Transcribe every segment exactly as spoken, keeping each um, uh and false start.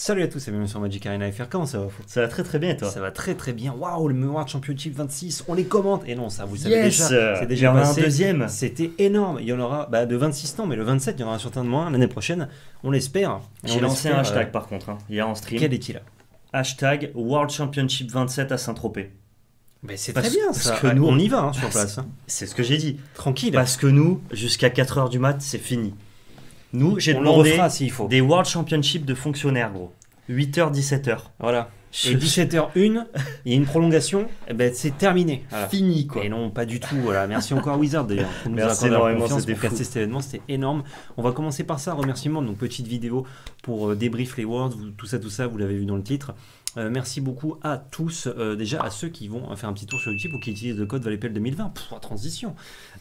Salut à tous et bienvenue sur Magic Arena F R. Comment ça va, Fou? Ça va très très bien et toi? Ça va très très bien. Waouh, le World Championship vingt-six, on les commente. Et non, ça vous savez Yes, déjà. C'est déjà il y en a passé. un deuxième. C'était énorme. Il y en aura bah, de vingt-six ans, mais le vingt-sept, il y en aura certainement un l'année prochaine. On l'espère. J'ai lancé un hashtag euh... par contre, hein, hier en stream. Quel est-il? Hashtag World Championship vingt-sept à Saint-Tropez. Mais c'est très bien ça. Parce que nous, on y va hein, sur place. Hein. C'est ce que j'ai dit. Tranquille. Parce que nous, jusqu'à quatre heures du mat, c'est fini. Nous, j'ai on demandé le refera s'il faut. Des World Championship de fonctionnaires, gros. huit heures, dix-sept heures. Voilà. Et dix-sept heures une, il y a une prolongation, et ben c'est terminé. Voilà. Fini quoi. Et non, pas du tout. Voilà. Merci encore Wizard d'ailleurs. Merci énormément, c'était pour casser cet événement, c'était énorme. On va commencer par ça, remerciements. Donc petite vidéo pour euh, débrief les Worlds, tout ça, tout ça, vous l'avez vu dans le titre. Euh, merci beaucoup à tous, euh, déjà à ceux qui vont faire un petit tour sur YouTube ou qui utilisent le code Valépel deux mille vingt. Pff, transition.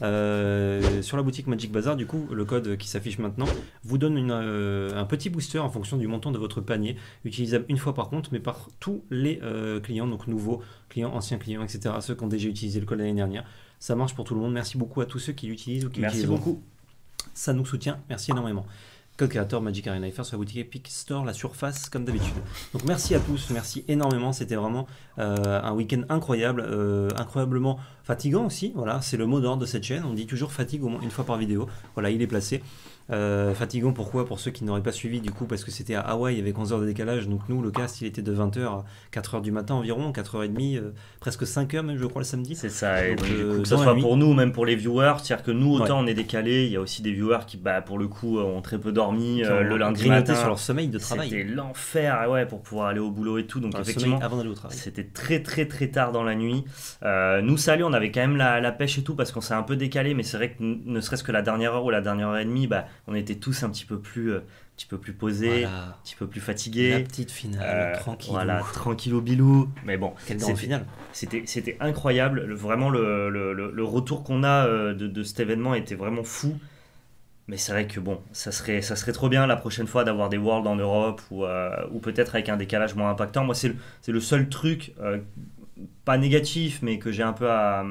Euh, sur la boutique Magic Bazar, du coup, le code qui s'affiche maintenant vous donne une, euh, un petit booster en fonction du montant de votre panier, utilisable une fois par compte, mais par tous les euh, clients, donc nouveaux clients, anciens clients, et cetera. Ceux qui ont déjà utilisé le code l'année dernière. Ça marche pour tout le monde. Merci beaucoup à tous ceux qui l'utilisent ou qui Merci l'utilisent. beaucoup. Ça nous soutient. Merci énormément. Code créateur Magic Arena F R sur la boutique Epic Store, la surface comme d'habitude. Donc merci à tous, merci énormément, c'était vraiment euh, un week-end incroyable, euh, incroyablement fatigant aussi, voilà, c'est le mot d'ordre de cette chaîne, on dit toujours fatigue au moins une fois par vidéo, voilà, il est placé. Euh, fatigant pourquoi? Pour ceux qui n'auraient pas suivi du coup, parce que c'était à Hawaï avec onze heures de décalage, donc nous le cast il était de vingt heures à quatre heures du matin environ, quatre heures trente, euh, presque cinq heures même je crois le samedi. C'est ça, et donc, donc, euh, du coup, que ce soit pour nous ou même pour les viewers, c'est-à-dire que nous autant ouais. on est décalé, il y a aussi des viewers qui bah, pour le coup ont très peu dormi euh, le lundi matin sur leur sommeil de travail. C'était l'enfer ouais, pour pouvoir aller au boulot et tout, donc enfin, effectivement avant d'aller au travail. C'était très très très tard dans la nuit. Euh, nous salut, on avait quand même la, la pêche et tout parce qu'on s'est un peu décalé, mais c'est vrai que ne serait-ce que la dernière heure ou la dernière heure et demie, bah, on était tous un petit peu plus, euh, un petit peu plus posés, voilà. Un petit peu plus fatigués. La petite finale, euh, tranquille. Voilà, tranquille au bilou. Mais bon, quelle grande finale. C'était, c'était incroyable. Le, vraiment, le, le, le, le retour qu'on a euh, de, de cet événement était vraiment fou. Mais c'est vrai que bon, ça serait, ça serait trop bien la prochaine fois d'avoir des Worlds en Europe ou, euh, ou peut-être avec un décalage moins impactant. Moi, c'est le, c'est le seul truc, euh, pas négatif, mais que j'ai un peu à...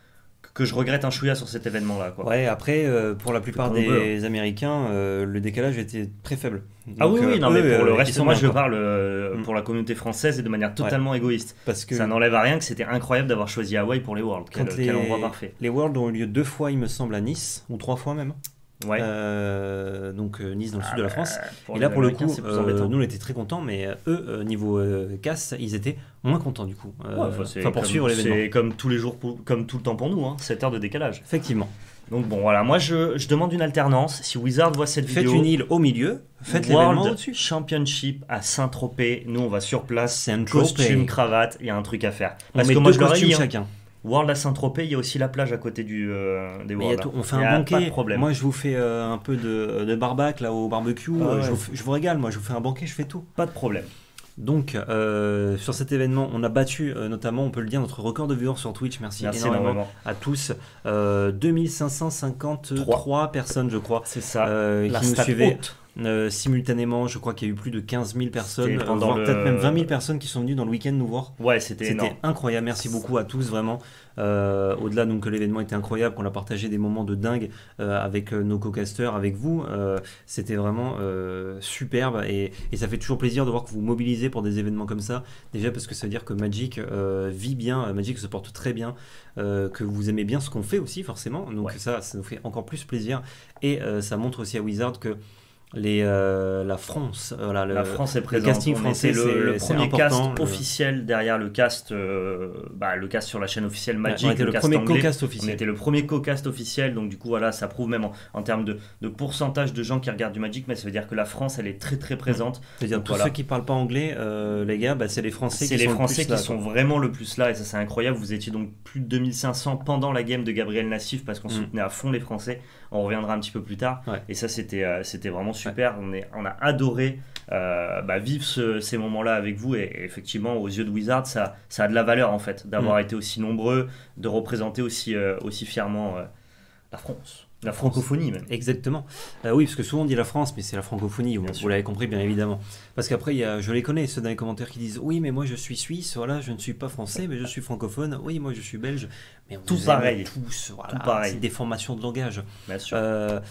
que je regrette un chouïa sur cet événement-là. Quoi. Ouais, après, euh, pour la plupart des veut. Américains, euh, le décalage était très faible. Donc, ah oui, oui, euh, non, mais pour euh, le reste, moi je encore. parle euh, mm. pour la communauté française et de manière totalement ouais. égoïste. Parce que ça n'enlève à rien que c'était incroyable d'avoir choisi Hawaï pour les Worlds. Quel, les, quel endroit parfait. Les Worlds ont eu lieu deux fois, il me semble, à Nice, ou trois fois même. Ouais. Euh, donc euh, Nice dans le ah sud bah, de la France. Et là pour le coup, euh, nous on était très contents, mais eux euh, niveau euh, casse, ils étaient moins contents du coup. Euh, ouais, enfin pour suivre l'événement. C'est comme tous les jours, pour, comme tout le temps pour nous, hein, sept heures de décalage. Effectivement. Donc bon voilà, moi je, je demande une alternance. Si Wizard voit cette faites vidéo, une île au milieu, faites l'événement au-dessus. Championship à Saint-Tropez, nous on va sur place, Saint-Tropez. Costume, cravate, il y a un truc à faire. Parce on que moi je leur ai dit chacun. World à Saint-Tropez, il y a aussi la plage à côté du, euh, des Worlds. On fait un banquet. Moi, je vous fais euh, un peu de, de barbac là au barbecue. Ah ouais. je, vous, je vous régale. Moi, je vous fais un banquet. Je fais tout. Pas de problème. Donc, euh, sur cet événement, on a battu euh, notamment, on peut le dire, notre record de viewers sur Twitch. Merci, Merci énormément, énormément à tous. Euh, deux mille cinq cent cinquante-trois personnes, je crois, c'est ça. Euh, la qui nous suivaient. Haute. Euh, simultanément, je crois qu'il y a eu plus de quinze mille personnes, voire le... peut-être même vingt mille personnes qui sont venues dans le week-end nous voir. Ouais, c'était, c'était incroyable. Merci beaucoup à tous, vraiment. Euh, au-delà donc que l'événement était incroyable, qu'on a partagé des moments de dingue euh, avec euh, nos co-casters, avec vous, euh, c'était vraiment euh, superbe et, et ça fait toujours plaisir de voir que vous mobilisez pour des événements comme ça. Déjà parce que ça veut dire que Magic euh, vit bien, Magic se porte très bien, euh, que vous aimez bien ce qu'on fait aussi forcément. Donc ouais. ça, ça nous fait encore plus plaisir et euh, ça montre aussi à Wizard que Les, euh, la France, voilà, le, la France est présente. Le casting français, c'est le, le premier important, cast le... officiel derrière le cast, euh, bah, le cast sur la chaîne officielle Magic. Ouais, on était le, le premier anglais. co-cast officiel. On était le premier co-cast officiel, donc du coup voilà, ça prouve même en, en termes de, de pourcentage de gens qui regardent du Magic, mais ça veut dire que la France, elle est très très présente. C'est-à-dire donc, tous voilà. ceux qui parlent pas anglais, euh, les gars, bah, c'est les Français c'est qui les sont Français le plus qui là, sont quoi. vraiment le plus là, et ça c'est incroyable. Vous étiez donc plus de deux mille cinq cents pendant la game de Gabriel Nassif parce qu'on mm. soutenait à fond les Français. On reviendra un petit peu plus tard, ouais. et ça c'était euh, c'était vraiment super. Ouais. On est on a adoré euh, bah, vivre ce, ces moments-là avec vous et, et effectivement aux yeux de Wizard ça, ça a de la valeur en fait d'avoir mmh. été aussi nombreux, de représenter aussi, euh, aussi fièrement euh, la France. La francophonie même. Exactement. Euh, oui, parce que souvent on dit la France, mais c'est la francophonie, vous, vous l'avez compris bien évidemment. Parce qu'après, il y a, je les connais, ceux dans les commentaires qui disent « Oui, mais moi je suis suisse, voilà, je ne suis pas français, mais je suis francophone. Oui, moi je suis belge. » Mais tout pareil. Tous, voilà, tout pareil. C'est des formations de langage. Bien sûr. Euh,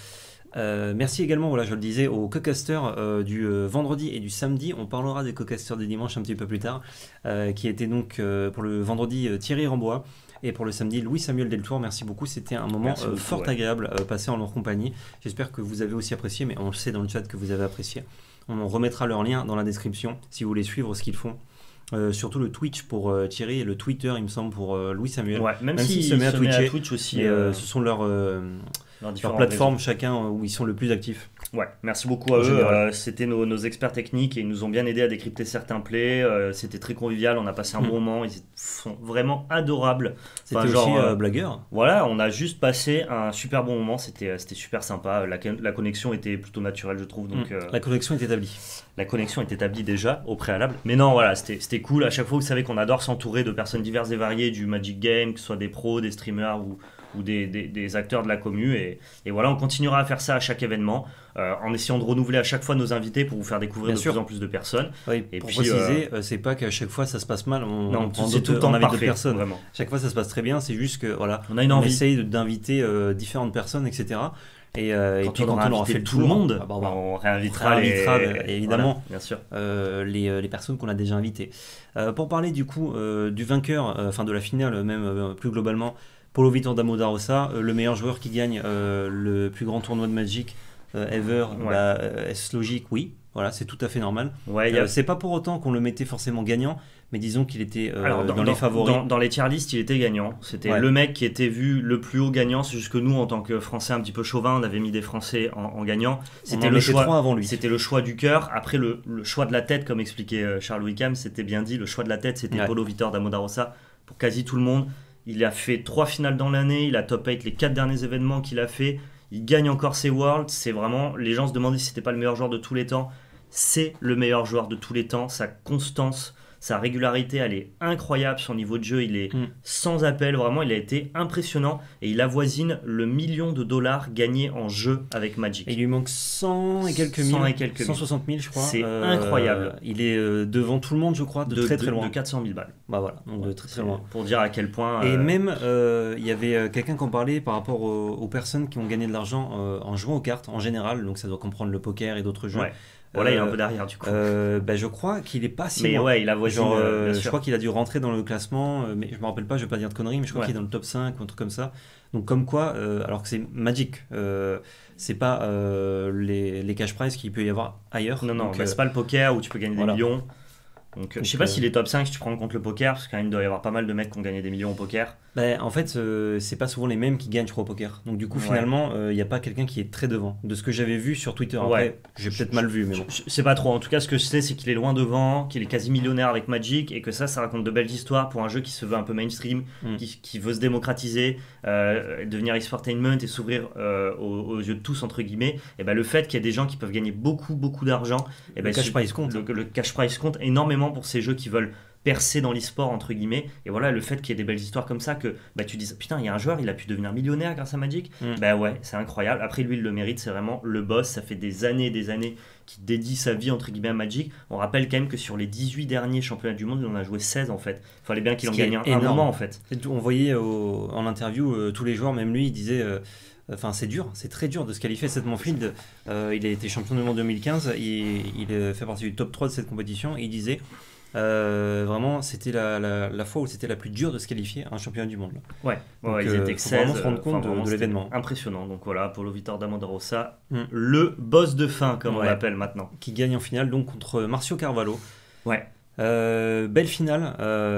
Euh, merci également, voilà, je le disais, aux co-casters euh, du euh, vendredi et du samedi. On parlera des co-casters du dimanche un petit peu plus tard, euh, qui était donc euh, pour le vendredi euh, Thierry Rambois et pour le samedi Louis-Samuel Deltour. Merci beaucoup, c'était un moment euh, beaucoup, fort ouais. agréable euh, passé en leur compagnie. J'espère que vous avez aussi apprécié, mais on le sait dans le chat que vous avez apprécié. On remettra leur lien dans la description si vous voulez suivre ce qu'ils font. Euh, surtout le Twitch pour euh, Thierry et le Twitter, il me semble, pour euh, Louis-Samuel. Ouais, même, même s'il si se met à Twitcher, à Twitch aussi. Et, euh, ce sont leurs, euh, leurs plateformes, réseaux. Chacun où ils sont le plus actifs. Ouais, merci beaucoup à en eux. Euh, C'était nos, nos experts techniques et ils nous ont bien aidé à décrypter certains plays. Euh, C'était très convivial, on a passé un mmh. bon moment. Ils sont vraiment adorables. C'était enfin, aussi euh, blagueur. Voilà, on a juste passé un super bon moment. C'était super sympa. La, la connexion était plutôt naturelle, je trouve. Donc, mmh. euh, la connexion est établie. La connexion est établie déjà au préalable. Mais non, voilà, c'était cool. À chaque fois, vous savez qu'on adore s'entourer de personnes diverses et variées du Magic Game, que ce soit des pros, des streamers ou, ou des, des, des acteurs de la commu. Et, et voilà, on continuera à faire ça à chaque événement, euh, en essayant de renouveler à chaque fois nos invités pour vous faire découvrir Bien de sûr. plus en plus de personnes. Oui, et pour puis, préciser, euh, c'est pas qu'à chaque fois ça se passe mal. On, non, on prend c'est tout le temps on parfait, personnes. Vraiment. Chaque fois ça se passe très bien. C'est juste que voilà, on a une envie. On essaye d'inviter euh, euh, différentes personnes, et cetera. Et, euh, quand et puis on quand on aura fait tout le monde, ah bah, bah, on réinvitera, on réinvitera les... évidemment voilà, bien sûr. Euh, les, les personnes qu'on a déjà invitées. Euh, pour parler du coup euh, du vainqueur, enfin euh, de la finale même euh, plus globalement, Paulo Vitor Damo da Rosa, euh, le meilleur joueur qui gagne euh, le plus grand tournoi de Magic euh, ever, ouais. bah, est-ce logique? Oui. Voilà, c'est tout à fait normal. Ouais, euh, a... C'est pas pour autant qu'on le mettait forcément gagnant, mais disons qu'il était euh, Alors, dans, dans, dans les favoris. Dans, dans les tier list, il était gagnant. C'était ouais. le mec qui était vu le plus haut gagnant. C'est juste que nous, en tant que Français un petit peu chauvin, on avait mis des Français en, en gagnant. C'était le choix avant lui. C'était le choix du cœur. Après, le, le choix de la tête, comme expliquait Charles Wickham, c'était bien dit. Le choix de la tête, c'était ouais. Paulo Vitor Damo da Rosa pour quasi tout le monde. Il a fait trois finales dans l'année. Il a top huit les quatre derniers événements qu'il a fait. Il gagne encore ses Worlds. C'est vraiment. Les gens se demandaient si c'était pas le meilleur joueur de tous les temps. C'est le meilleur joueur de tous les temps. Sa constance, sa régularité, elle est incroyable. Son niveau de jeu, il est mm. sans appel. Vraiment, il a été impressionnant. Et il avoisine le million de dollars gagnés en jeu avec Magic. Et il lui manque cent et quelques mille. cent et quelques cent soixante mille, je crois. C'est euh, incroyable. Il est euh, devant tout le monde, je crois, de, de très très de, loin. De quatre cent mille balles. Bah voilà, donc ouais, de très très loin. Pour dire à quel point. Et euh... même, euh, il y avait quelqu'un qui en parlait par rapport aux, aux personnes qui ont gagné de l'argent euh, en jouant aux cartes en général. Donc ça doit comprendre le poker et d'autres jeux. Ouais. Voilà, euh, il est un peu derrière du coup. Euh, bah, je crois qu'il est pas si mais loin. ouais, il a voisin. Euh, je crois qu'il a dû rentrer dans le classement, euh, mais je me rappelle pas, je vais pas dire de conneries, mais je crois ouais. qu'il est dans le top cinq ou un truc comme ça. Donc comme quoi, euh, alors que c'est Magic, euh, c'est pas euh, les, les cash prizes qu'il peut y avoir ailleurs. Non, non, donc, bah, euh, c'est pas le poker où tu peux gagner voilà. des millions. Donc, donc, je sais pas euh... s'il est top cinq si tu prends en compte le poker, parce qu'il quand même doit y avoir pas mal de mecs qui ont gagné des millions au poker. Bah, en fait, euh, c'est pas souvent les mêmes qui gagnent, je crois, au poker. Donc du coup, ouais. finalement, il euh, n'y a pas quelqu'un qui est très devant. De ce que j'avais vu sur Twitter, après, ouais. j'ai peut-être mal vu, mais bon. Je, je sais pas trop. En tout cas, ce que je sais, c'est qu'il est loin devant, qu'il est quasi millionnaire avec Magic, et que ça, ça raconte de belles histoires pour un jeu qui se veut un peu mainstream, mm. qui, qui veut se démocratiser, euh, devenir exportainment et s'ouvrir euh, aux, aux yeux de tous, entre guillemets. Et ben, le fait qu'il y ait des gens qui peuvent gagner beaucoup, beaucoup d'argent, et ben, le cash prize compte. Le, le cash prize compte énormément pour ces jeux qui veulent percer dans l'e-sport entre guillemets, et voilà, le fait qu'il y ait des belles histoires comme ça, que bah, tu dis putain, il y a un joueur, il a pu devenir millionnaire grâce à Magic. mm. Bah ouais, c'est incroyable. Après, lui, il le mérite, c'est vraiment le boss. Ça fait des années et des années qu'il dédie sa vie entre guillemets à Magic. On rappelle quand même que sur les dix-huit derniers championnats du monde, il en a joué seize en fait. Il fallait bien qu'il en gagne un, un moment en fait. On voyait au, en interview euh, tous les joueurs, même lui, il disait euh, Enfin, c'est dur, c'est très dur de se qualifier. Seth Manfield, euh, il a été champion du monde deux mille quinze, il, il fait partie du top trois de cette compétition, et il disait Euh, vraiment, c'était la, la, la fois où c'était la plus dure de se qualifier à un championnat du monde. Ouais, donc, ouais ils euh, étaient que seize. Il faut vraiment se rendre compte enfin, de, de l'événement. Impressionnant. Donc voilà, Paulo Vitor Damo da Rosa, mm. le boss de fin, comme ouais. on l'appelle maintenant. Qui gagne en finale donc contre Marcio Carvalho. Ouais. Euh, belle finale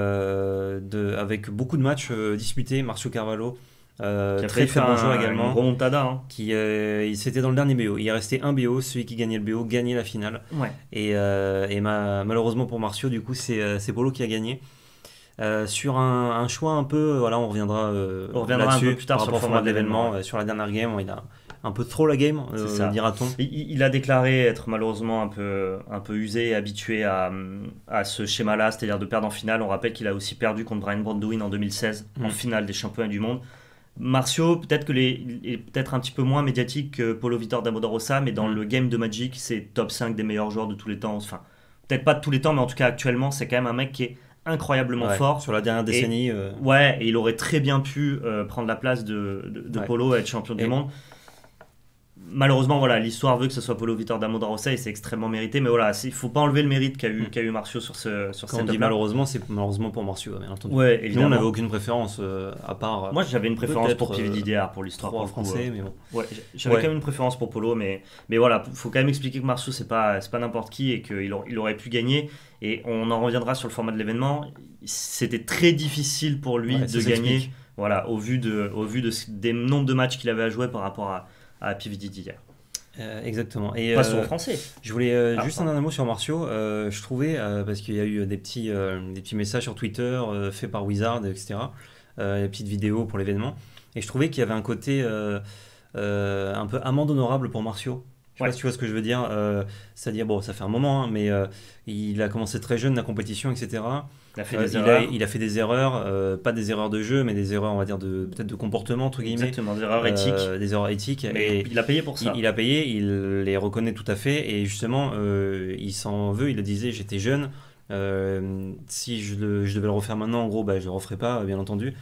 euh, de, avec beaucoup de matchs euh, disputés. Marcio Carvalho. Euh, qui a très très bon joueur également. Une remontada. Hein. Qui, euh, c'était dans le dernier B O. Il est resté un B O. Celui qui gagnait le B O gagnait la finale. Ouais. Et, euh, et ma, malheureusement pour Marcio, du coup, c'est, c'est Paulo qui a gagné. Euh, sur un, un choix un peu. Voilà, on reviendra, euh, on reviendra là-dessus, un peu plus tard par sur le format de l'événement. Euh, sur la dernière game, il a un peu trop la game, euh, dira-t-on. Il, il a déclaré être malheureusement un peu, un peu usé et habitué à, à ce schéma-là, c'est-à-dire de perdre en finale. On rappelle qu'il a aussi perdu contre Brian Brandwin en deux mille seize, mmh. en finale des championnats du monde. Marcio, peut-être que les, est peut-être un petit peu moins médiatique que Paulo Vitor Damo da Rosa, mais dans mmh. le game de Magic, c'est top cinq des meilleurs joueurs de tous les temps. Enfin, peut-être pas de tous les temps, mais en tout cas actuellement, c'est quand même un mec qui est incroyablement ouais, fort. Sur la dernière décennie. Et, euh... Ouais, et il aurait très bien pu euh, prendre la place de, de, de ouais. Paulo et être champion et du monde. malheureusement, voilà, l'histoire veut que ce soit Paulo Vitor da Mondragosa et c'est extrêmement mérité. Mais voilà, il faut pas enlever le mérite qu'a eu, Mm. qu'a eu Marcio sur ce sur Quand on cette dit là. malheureusement, c'est malheureusement pour Marcio, bien entendu. Ouais, Nous, on évidemment. n'avait aucune préférence euh, à part. Moi, j'avais une préférence pour peut-être, P V D D R euh, pour l'histoire. trois pour le coup, français, euh. mais bon. Ouais, j'avais Ouais. quand même une préférence pour Polo, mais, mais voilà, faut quand même expliquer que Marceau, c'est pas, c'est pas n'importe qui et qu'il il aurait pu gagner. Et on en reviendra sur le format de l'événement. C'était très difficile pour lui Ouais, de ça gagner, s'explique. voilà, au vu, de, au vu de, ce- des nombres de matchs qu'il avait à jouer par rapport à, à P V D D R. Euh, exactement. Et Passons euh, aux Français. je voulais euh, Ah, juste un pardon. dernier mot sur Marcio. Euh, je trouvais, euh, parce qu'il y a eu des petits, euh, des petits messages sur Twitter euh, faits par Wizard, et cetera. Euh, des petites vidéos pour l'événement. Et je trouvais qu'il y avait un côté euh, euh, un peu amende honorable pour Marcio. Je sais Ouais. pas si tu vois ce que je veux dire. Euh, c'est-à-dire, bon, ça fait un moment, hein, mais euh, il a commencé très jeune la compétition, et cetera. Il a fait Euh, des il, a, erreurs. il a fait des erreurs, euh, pas des erreurs de jeu, mais des erreurs, on va dire, de, peut-être de comportement, entre guillemets. Exactement, des erreurs Euh, éthiques. des erreurs éthiques. Mais Et il a payé pour il, ça. il a payé, il les reconnaît tout à fait. Et justement, euh, il s'en veut, il le disait, j'étais jeune. Euh, si je, le- je devais le refaire maintenant, en gros, bah, je le referais pas, bien entendu.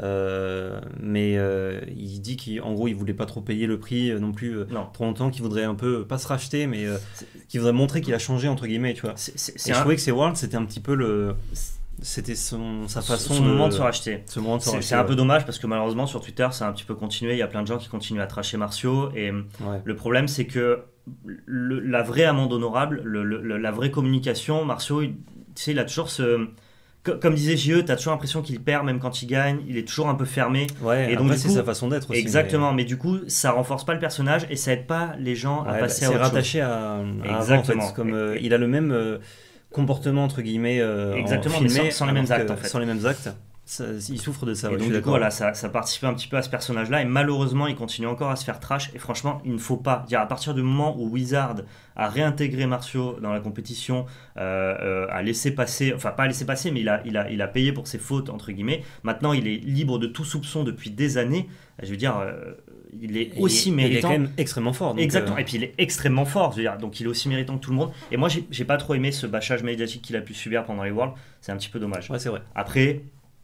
Euh, mais euh, il dit qu'en gros, il voulait pas trop payer le prix euh, non plus euh, Non. trop longtemps, qu'il voudrait un peu, pas se racheter, mais euh, C'est- qu'il voudrait montrer qu'il a changé, entre guillemets, tu vois. C'est c'est- Et c'est je un- trouvais que ces Worlds, c'était un petit peu le. C'était son, sa façon son de. moment de se racheter. Ce moment de se C'est racheter, c'est un peu ouais. dommage parce que malheureusement sur Twitter ça a un petit peu continué, il y a plein de gens qui continuent à tracher Marcio et Ouais. le problème c'est que le- la vraie amende honorable, le- le- la vraie communication, Marcio, il, tu sais, il a toujours ce... co- Comme disait J E, tu as toujours l'impression qu'il perd même quand il gagne, il est toujours un peu fermé. Ouais, Et et donc, donc du c'est coup- sa façon d'être aussi. Exactement, mais... du coup ça renforce pas le personnage et ça aide pas les gens mais- à Ouais, bah, passer à c'est autre chose. rattaché à, à avant, en Exactement. fait. Comme, euh, Et- il a le même euh, comportement, entre guillemets, euh, en Exactement, mais filmé, sans- sans les mêmes alors actes, que- en fait. Sans les mêmes actes. Ça- il souffre de ça. Et ouais, je donc suis du coup d'accord. voilà, ça, ça participe un petit peu à ce personnage-là et malheureusement il continue encore à se faire trash et franchement il ne faut pas dire à partir du moment où Wizard a réintégré Marcio dans la compétition, euh, euh, a laissé passer, enfin pas laissé passer mais il a, il, a, il a payé pour ses fautes entre guillemets, maintenant il est libre de tout soupçon depuis des années, je veux dire euh, il est Et aussi il, il est méritant. quand même extrêmement fort. donc, Exactement, euh, et puis il est extrêmement fort, je veux dire, donc il est aussi méritant que tout le monde. Et moi j'ai j'ai pas trop aimé ce bâchage médiatique qu'il a pu subir pendant les Worlds, c'est un petit peu dommage. ouais, c'est vrai. Après,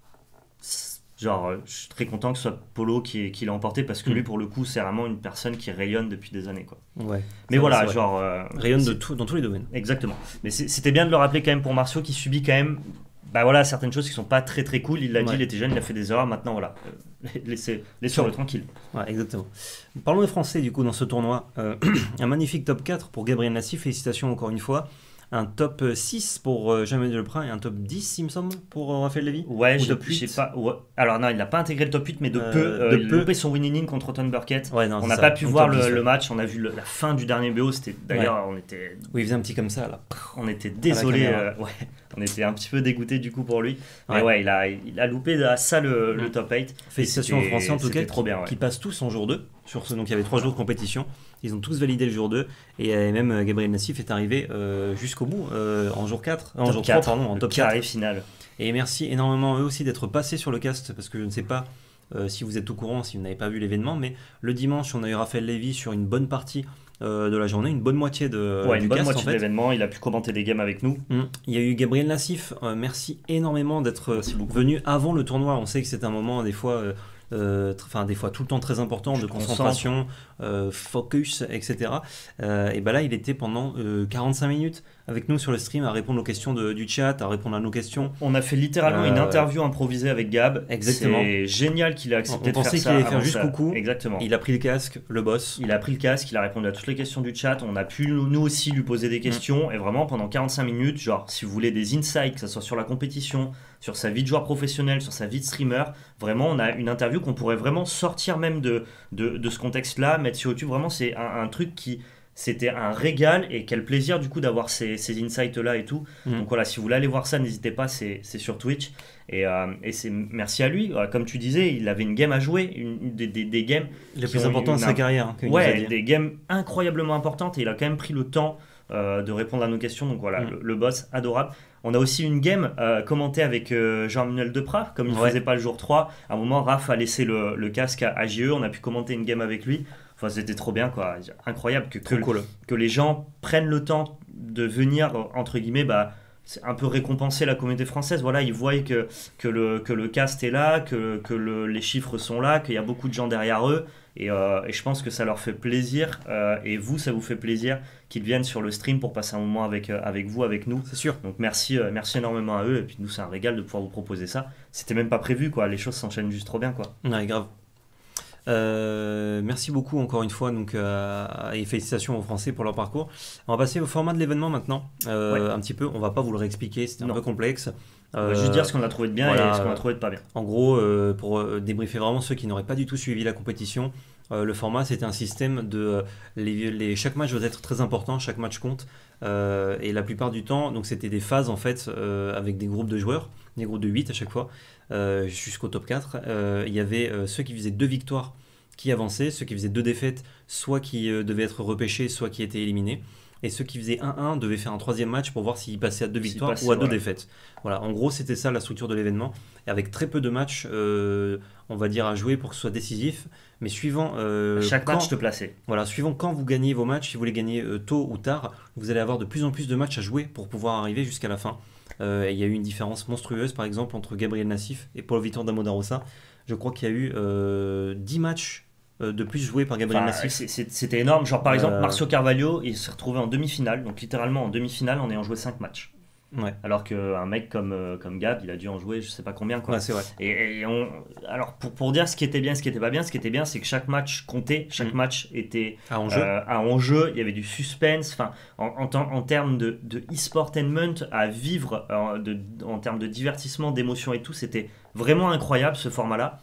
c'est- genre, euh, je suis très content que ce soit Polo qui, qui l'a emporté parce que Mm. lui, pour le coup, c'est vraiment une personne qui rayonne depuis des années, quoi. Ouais. Mais C'est voilà, vrai, c'est vrai. genre. euh, Rayonne de c'est- tout, dans tous les domaines. Exactement. Mais c'est- c'était bien de le rappeler quand même pour Marcio qui subit quand même. Bah voilà, certaines choses qui sont pas très très cool. Il l'a dit, Ouais. il était jeune, il a fait des erreurs. Maintenant, voilà, euh, laissez, laissez-le tranquille. Ouais, exactement. Parlons des Français, du coup, dans ce tournoi. Euh, un magnifique top quatre pour Gabriel Nassif. Félicitations encore une fois. Un top six pour euh, Jamel Delprin et un top dix, il me semble, pour euh, Raphaël Lévy. Ouais, Ou j'ai top je sais huit. pas. Ouais. Alors non, il n'a pas intégré le top huit, mais de Euh, peu. euh, de il peu. a loupé son winning in contre Auton Burkett. Ouais, non, On c'est n'a ça. pas pu Donc, voir top le, dix, ouais. le match. On a vu le- la fin du dernier B O. C'était d'ailleurs, on était Oui, il faisait un petit comme ça, là. On était désolé, caméra. euh, ouais, on était un petit peu dégoûté du coup pour lui. Mais Ouais. ouais, il, a, il a loupé à ça le, le Mm. top huit. Félicitations aux C'était- Français, en tout c'était cas, trop qui, bien, ouais. qui passent tous en jour deux. Sur ce, donc il y avait trois jours de compétition. Ils ont tous validé le jour deux. Et euh, même euh, Gabriel Nassif est arrivé euh, jusqu'au bout, euh, en jour quatre. euh, en Top jour quatre, trois, pardon, en le top quatre. carré final. Et merci énormément à eux aussi d'être passés sur le cast, parce que je ne sais pas euh, si vous êtes au courant, si vous n'avez pas vu l'événement, mais le dimanche, on a eu Raphaël Lévy sur une bonne partie euh, de la journée, une bonne moitié de, ouais, du une bonne cast moitié en de fait. l'événement. Il a pu commenter des games avec nous. Mm. Il y a eu Gabriel Nassif, euh, merci énormément d'être Merci beaucoup. venu avant le tournoi. On sait que c'est un moment des fois, euh, euh, tr- enfin des fois tout le temps très important Tu de te concentration, euh, focus, et cetera. Euh, et ben là, il était pendant euh, quarante-cinq minutes avec nous sur le stream à répondre aux questions de- du chat, à répondre à nos questions. On a fait littéralement Euh, une interview improvisée avec Gab. Exactement. C'est génial qu'il a accepté On de faire pensait ça. qu'il allait faire avant juste ça. coucou. Exactement. Il a pris le casque, le boss. Il a pris le casque, il a répondu à toutes les questions du chat. On a pu nous aussi lui poser des Mm. questions. Et vraiment, pendant quarante-cinq minutes, genre, si vous voulez des insights, que ce soit sur la compétition, sur sa vie de joueur professionnel, sur sa vie de streamer, vraiment, on a une interview qu'on pourrait vraiment sortir même de, de, de ce contexte-là, mettre sur YouTube. Vraiment, c'est un, un truc qui. C'était un régal et quel plaisir du coup d'avoir ces, ces insights-là et tout. Mm. Donc voilà, si vous voulez aller voir ça, n'hésitez pas, c'est c'est sur Twitch. Et, euh, et c'est merci à lui. Euh, Comme tu disais, il avait une game à jouer, une, une- des, des, des games Les qui plus ont importants de une- sa carrière. hein, qu'il nous a Ouais, dit. des games incroyablement importantes et il a quand même pris le temps euh, de répondre à nos questions. Donc voilà, Mm. le, le boss, adorable. On a aussi une game euh, commentée avec euh, Jean-Manuel Deprat, comme il ne Ouais. faisait pas le jour trois. À un moment, Raph a laissé le, le casque à, à J E, on a pu commenter une game avec lui. Enfin, c'était trop bien, quoi. Incroyable que, que, Trop cool. que les gens prennent le temps de venir, entre guillemets, bah, c'est un peu récompenser la communauté française. Voilà, ils voient que, que, le, que le cast est là, que, que le, les chiffres sont là, qu'il y a beaucoup de gens derrière eux. Et, euh, et je pense que ça leur fait plaisir. Euh, et vous, ça vous fait plaisir qu'ils viennent sur le stream pour passer un moment avec, euh, avec vous, avec nous. C'est sûr. Donc merci, euh, merci énormément à eux. Et puis nous, c'est un régal de pouvoir vous proposer ça. C'était même pas prévu, quoi. Les choses s'enchaînent juste trop bien, quoi. Ouais, grave. Euh, merci beaucoup encore une fois donc, euh, et félicitations aux Français pour leur parcours. On va passer au format de l'événement maintenant. Euh, Ouais. Un petit peu, on va pas vous le réexpliquer, c'était un Non. peu complexe. On va juste dire ce qu'on a trouvé de bien voilà, et ce qu'on a trouvé de pas bien. En gros, euh, pour euh, débriefer vraiment ceux qui n'auraient pas du tout suivi la compétition, euh, le format c'était un système de euh, les, les- chaque match doit être très important, chaque match compte, euh, et la plupart du temps, donc c'était des phases en fait euh, avec des groupes de joueurs, des groupes de huit à chaque fois, euh, jusqu'au top quatre. Euh, Il y avait euh, ceux qui faisaient deux victoires qui avançaient, ceux qui faisaient deux défaites, soit qui euh, devaient être repêchés, soit qui étaient éliminés. Et ceux qui faisaient un un devaient faire un troisième match pour voir s'ils passaient à deux S'ils victoires passaient, ou à deux voilà. défaites. Voilà, en gros, c'était ça la structure de l'événement. Et avec très peu de matchs, euh, on va dire, à jouer pour que ce soit décisif. Mais suivant, euh, Chaque quand, match te plaçait. voilà, suivant quand vous gagnez vos matchs, si vous les gagnez euh, tôt ou tard, vous allez avoir de plus en plus de matchs à jouer pour pouvoir arriver jusqu'à la fin. Euh, et il y a eu une différence monstrueuse, par exemple, entre Gabriel Nassif et Paulo Vitor da Rosa. Je crois qu'il y a eu euh, dix matchs euh, de plus joués par Gabriel Enfin, Nassif. c'est- c'est- c'était énorme. Genre, par exemple, Euh, Marcio Carvalho, il s'est retrouvé en demi-finale. Donc, littéralement en demi-finale en ayant joué cinq matchs. Ouais, Alors qu'un mec comme, euh, comme Gab, il a dû en jouer je sais pas combien, quoi. ouais, c'est vrai. Et, et on, alors pour, pour dire ce qui était bien, ce qui était pas bien, ce qui était bien, c'est que chaque match comptait, chaque Mm. match était Ah, en jeu. euh, un enjeu, il y avait du suspense. Enfin, en, en, temps- en termes de, de e-sportainment à vivre, euh, de, en termes de divertissement, d'émotion et tout, c'était vraiment incroyable ce format-là.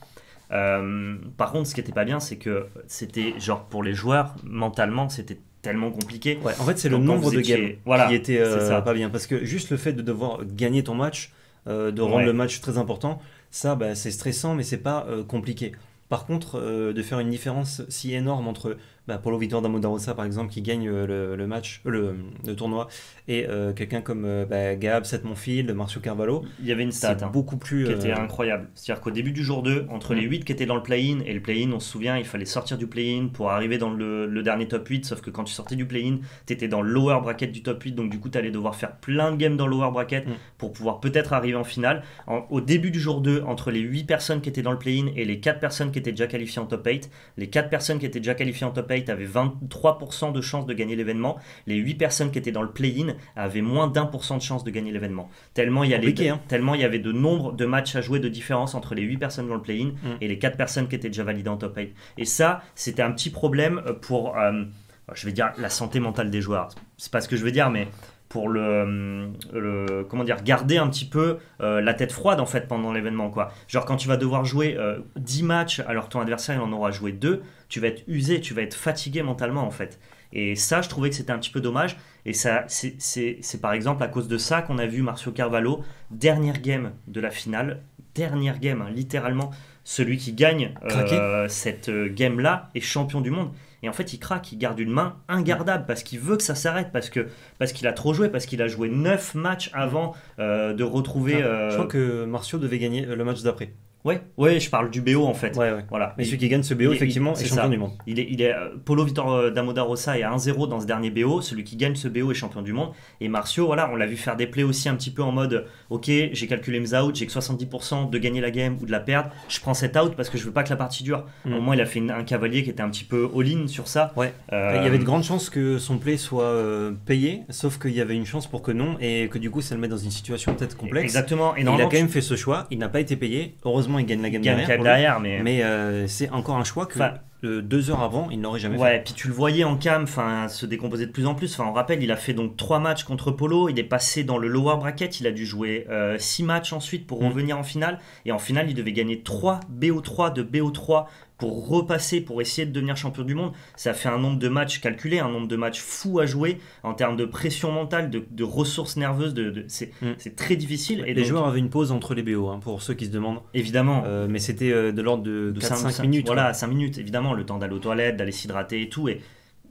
Euh, par contre, ce qui était pas bien, c'est que c'était genre pour les joueurs mentalement, c'était tellement compliqué. Ouais, en fait, c'est le Donc, quand nombre vous de étiez- games voilà, qui était euh, c'est ça. pas bien. Parce que juste le fait de devoir gagner ton match, euh, de rendre Ouais. le match très important, ça, bah, c'est stressant, mais c'est pas euh, compliqué. Par contre, euh, de faire une différence si énorme entre bah, Paulo Vitor da Rosa, par exemple, qui gagne euh, le, le match, euh, le, le tournoi, et euh, quelqu'un comme euh, bah, Gab, Seth Monfield, Marcio Carvalho, Il y avait une stat. c'est hein. beaucoup plus. Qui était euh, incroyable. C'est-à-dire qu'au début du jour deux, entre Mm. les huit qui étaient dans le play-in, et le play-in, on se souvient, il fallait sortir du play-in pour arriver dans le, le dernier top huit, sauf que quand tu sortais du play-in, tu étais dans le lower bracket du top huit, donc du coup, tu allais devoir faire plein de games dans le lower bracket Mm. pour pouvoir peut-être arriver en finale. En- au début du jour deux, entre les huit personnes qui étaient dans le play-in et les quatre personnes qui étaient déjà qualifiées en top huit, les quatre personnes qui étaient déjà qualifiées en top huit avaient vingt-trois pour cent de chances de gagner l'événement. Les huit personnes qui étaient dans le play-in avaient moins d'un pour cent de chances de gagner l'événement. Tellement il y, a les- Compliqué, hein. tellement il y avait de nombre de matchs à jouer de différence entre les huit personnes dans le play-in Mm. et les quatre personnes qui étaient déjà validées en top huit. Et ça, c'était un petit problème pour, euh, je vais dire, la santé mentale des joueurs. C'est pas ce que je veux dire, mais pour le, le- comment dire, garder un petit peu euh, la tête froide en fait pendant l'événement, quoi. Genre quand tu vas devoir jouer euh, dix matchs alors que ton adversaire il en aura joué deux, tu vas être usé, tu vas être fatigué mentalement en fait. Et ça, je trouvais que c'était un petit peu dommage. Et ça, c'est, c'est, c'est par exemple à cause de ça qu'on a vu Marcio Carvalho, dernière game de la finale, dernière game, hein, littéralement, celui qui gagne euh, cette euh, game-là est champion du monde. Et en fait, il craque, il garde une main ingardable parce qu'il veut que ça s'arrête, parce, que, parce qu'il a trop joué, parce qu'il a joué neuf matchs avant euh, de retrouver... Ah, euh, Je crois que Marcio devait gagner euh, le match d'après. Ouais, ouais, je parle du B O en fait. Ouais, ouais. Voilà. Mais Il- celui qui gagne ce B O, il est- effectivement, c'est est champion ça. du monde. Il est, il est, euh, Paulo Vitor euh, da Rosa est à un zéro dans ce dernier B O. Celui qui gagne ce B O est champion du monde. Et Marcio, voilà, on l'a vu faire des plays aussi un petit peu en mode ok, j'ai calculé mes outs, j'ai que soixante-dix pour cent de gagner la game ou de la perdre. Je prends cet out parce que je veux pas que la partie dure. Mm. Au moins, il a fait une- un cavalier qui était un petit peu all-in sur ça. Ouais. Euh, Il y avait de grandes chances que son play soit euh, payé, sauf qu'il y avait une chance pour que non, et que du coup ça le met dans une situation peut-être complexe. Exactement. Et Et il a normalement, quand même fait ce choix, il n'a pas été payé. Heureusement, il gagne la game il gagne derrière. quand même pour lui. derrière, mais. Mais euh, c'est encore un choix que Enfin, euh, deux heures avant, il n'aurait jamais Ouais, puis tu le voyais en cam, enfin, se décomposer de plus en plus. Enfin, on rappelle, il a fait donc trois matchs contre Polo. Il est passé dans le lower bracket. Il a dû jouer euh, six matchs ensuite pour Mm. revenir en finale. Et en finale, il devait gagner trois B O trois de B O trois pour repasser, pour essayer de devenir champion du monde. Ça fait un nombre de matchs calculé, un nombre de matchs fou à jouer en termes de pression mentale, de, de ressources nerveuses. De, de- c'est, Mm. c'est très difficile. fait. Et Les donc, joueurs avaient une pause entre les B O, hein, pour ceux qui se demandent. évidemment, Euh, mais c'était euh, de l'ordre de, de quatre cinq- cinq minutes. Voilà, quoi. cinq minutes, évidemment, le temps d'aller aux toilettes, d'aller s'hydrater et tout. Et,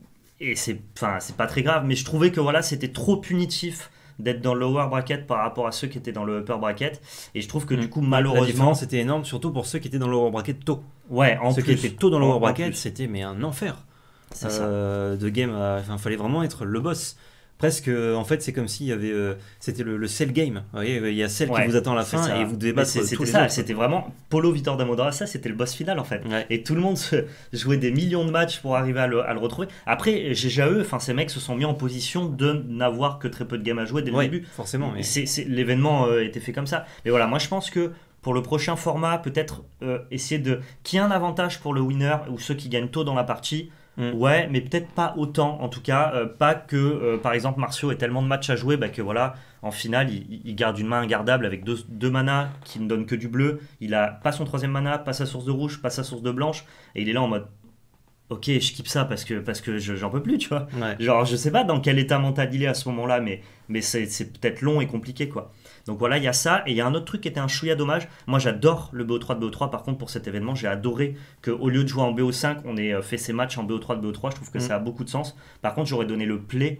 et c'est, enfin, c'est pas très grave, mais je trouvais que voilà, c'était trop punitif d'être dans le lower bracket par rapport à ceux qui étaient dans le upper bracket. Et je trouve que du coup, La malheureusement. différence était énorme, surtout pour ceux qui étaient dans le lower bracket tôt. Ouais, en ceux plus. qui étaient tôt dans le En- lower en bracket, plus. c'était mais un enfer. C'est ça. Euh, de game, à- enfin, fallait vraiment être le boss. presque, euh, en fait, c'est comme s'il y avait, euh, c'était le, le sell game. Vous voyez, il y a celle Ouais, qui vous attend à la c'est fin ça. et vous devez Mais battre c'est- tous C'était les ça, autres. c'était vraiment Polo Vitor Damodara, ça c'était le boss final en fait. Ouais. Et tout le monde se jouait des millions de matchs pour arriver à le, à le retrouver. Après, G G A E, enfin, ces mecs se sont mis en position de n'avoir que très peu de games à jouer dès le Ouais, début. forcément. mais- C'est, c'est- l'événement euh, était fait comme ça. Mais voilà, moi je pense que pour le prochain format, peut-être euh, essayer de. Qu'il y ait un avantage pour le winner ou ceux qui gagnent tôt dans la partie. Mm. Ouais, mais peut-être pas autant. En tout cas, euh, pas que euh, par exemple Marcio ait tellement de matchs à jouer bah, que voilà, en finale, il, il garde une main ingardable avec deux, deux manas qui ne donnent que du bleu. Il a pas son troisième mana, pas sa source de rouge, pas sa source de blanche. Et il est là en mode. Ok, je kiffe ça parce que, parce que je- j'en peux plus, tu vois. Ouais. Genre, je sais pas dans quel état mental il est à ce moment-là, mais, mais c'est, c'est peut-être long et compliqué, quoi. Donc voilà, il y a ça. Et il y a un autre truc qui était un chouïa dommage. Moi, j'adore le B O trois de B O trois. Par contre, pour cet événement, j'ai adoré qu'au lieu de jouer en B O cinq, on ait euh, fait ces matchs en B O trois de B O trois. Je trouve que Mm. ça a beaucoup de sens. Par contre, j'aurais donné le play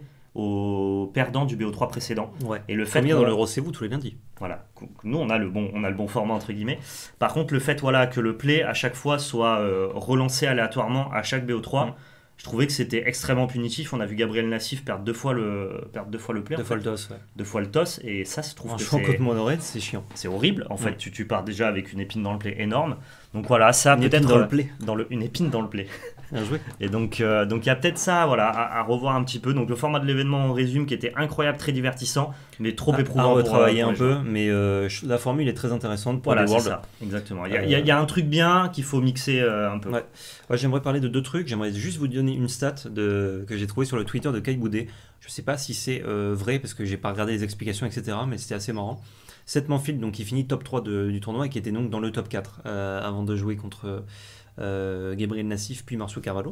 aux perdants du B O trois précédent. Ouais. Et le fait Comme il y a qu'on- dans l'Euro C V tous les lundis. voilà, nous on a le bon, on a le bon format entre guillemets. Par contre, le fait voilà que le play à chaque fois soit euh, relancé aléatoirement à chaque B O trois, Mm. je trouvais que c'était extrêmement punitif. On a vu Gabriel Nassif perdre deux fois le, perdre deux fois le play, en Deux fois fait. le toss. Ouais. deux fois le toss, et ça, je trouve que Franchement, c'est, contre Monored, c'est chiant. c'est horrible. En fait, Mm. tu, tu pars déjà avec une épine dans le play énorme. Donc voilà, ça Une épine peut-être dans le euh, play. dans le, une épine dans le play. Bien joué. Et donc, euh, donc il y a peut-être ça, voilà, à, à revoir un petit peu. Donc le format de l'événement, on résume, qui était incroyable, très divertissant, mais trop À- éprouvant à pour, euh, retravailler pour un les peu, joueurs. mais euh, je- la formule est très intéressante pour Voilà, les c'est Worlds. ça, exactement. Il y, a, Euh, il y a- il y a un truc bien qu'il faut mixer euh, un peu. Ouais. Ouais, j'aimerais parler de deux trucs. J'aimerais juste vous donner une stat de, que j'ai trouvée sur le Twitter de Kai Boudet. Je sais pas si c'est euh, vrai parce que j'ai pas regardé les explications, et cetera. Mais c'était assez marrant. Seth Manfield, donc qui finit top trois de- du tournoi et qui était donc dans le top quatre euh, avant de jouer contre euh, Gabriel Nassif puis Marcio Carvalho.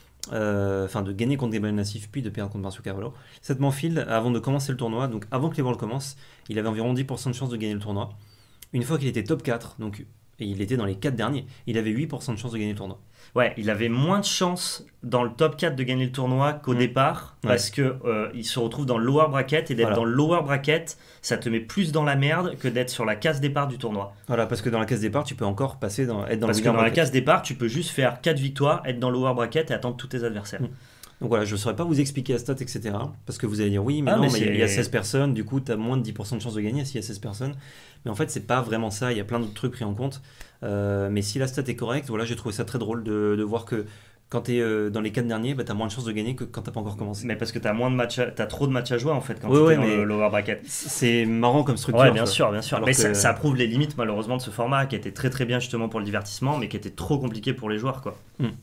Euh, Enfin, de gagner contre Gabriel Nassif puis de perdre contre Marcio Carvalho. Seth Manfield, avant de commencer le tournoi, donc avant que les Worlds commencent, il avait environ dix pour cent de chance de gagner le tournoi. Une fois qu'il était top quatre, donc, et il était dans les quatre derniers, il avait huit pour cent de chance de gagner le tournoi. Ouais, il avait moins de chance dans le top quatre de gagner le tournoi qu'au Mm. départ, Ouais. parce que euh, il se retrouve dans le lower bracket, et d'être Voilà. dans le lower bracket, ça te met plus dans la merde que d'être sur la case départ du tournoi. Voilà, parce que dans la case départ, tu peux encore passer dans, être dans Parce le que winner dans la bracket. case départ, tu peux juste faire quatre victoires, être dans le lower bracket et attendre tous tes adversaires. Mm. Donc voilà, je ne saurais pas vous expliquer la stat, et cetera. Parce que vous allez dire oui, mais Ah, non, mais mais il y a- c'est- il y a seize personnes, du coup, tu as moins de dix pour cent de chance de gagner s'il y a seize personnes. Mais en fait, c'est pas vraiment ça, il y a plein d'autres trucs pris en compte. Euh, mais si la stat est correcte, voilà, j'ai trouvé ça très drôle de, de voir que quand tu es dans les quatre derniers, bah, tu as moins de chances de gagner que quand tu pas encore commencé. Mais parce que t'as moins de matchs, à- t'as trop de matchs à jouer en fait quand Ouais, tu ouais, es dans mais- le lower bracket. C'est marrant comme structure. Ouais, bien quoi. sûr, bien sûr. Alors Mais que- ça, ça prouve les limites malheureusement de ce format qui était très très bien justement pour le divertissement, mais qui était trop compliqué pour les joueurs quoi.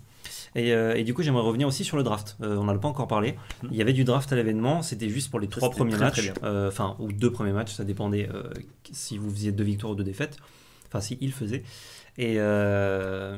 Et, euh, et du coup, j'aimerais revenir aussi sur le draft. Euh, on n'en a pas encore parlé. Il y avait du draft à l'événement, c'était juste pour les trois c'était premiers très, très matchs, bien. euh, enfin, ou deux premiers matchs, ça dépendait euh, si vous faisiez deux victoires ou deux défaites. Enfin, si il faisait. Et euh,